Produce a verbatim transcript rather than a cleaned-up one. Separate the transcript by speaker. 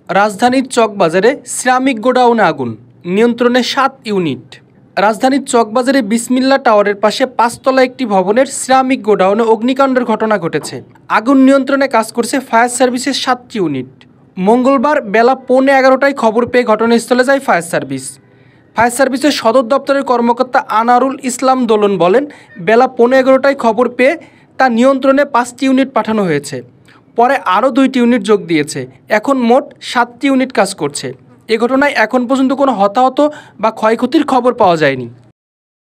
Speaker 1: রাজধানীর চকবাজারে সিরামিক গোডাউনে আগুন, নিয়ন্ত্রণে সাত ইউনিট। রাজধানীর চকবাজারে বিসমিল্লা টাওয়ারের পাশে পাঁচতলা একটি ভবনের সিরামিক গোডাউনে অগ্নিকাণ্ডের ঘটনা ঘটেছে। আগুন নিয়ন্ত্রণে কাজ করছে ফায়ার সার্ভিসের সাতটি ইউনিট। মঙ্গলবার বেলা পৌনে এগারোটায় খবর পেয়ে ঘটনাস্থলে যায় ফায়ার সার্ভিস। ফায়ার সার্ভিসের সদর দপ্তরের কর্মকর্তা আনারুল ইসলাম দোলন বলেন, বেলা পৌনে এগারোটায় খবর পেয়ে তা নিয়ন্ত্রণে পাঁচটি ইউনিট পাঠানো হয়েছে। পরে আরও দুইটি ইউনিট যোগ দিয়েছে। এখন মোট সাতটি ইউনিট কাজ করছে। এ ঘটনায় এখন পর্যন্ত কোনো হতাহত বা ক্ষয়ক্ষতির খবর পাওয়া যায়নি।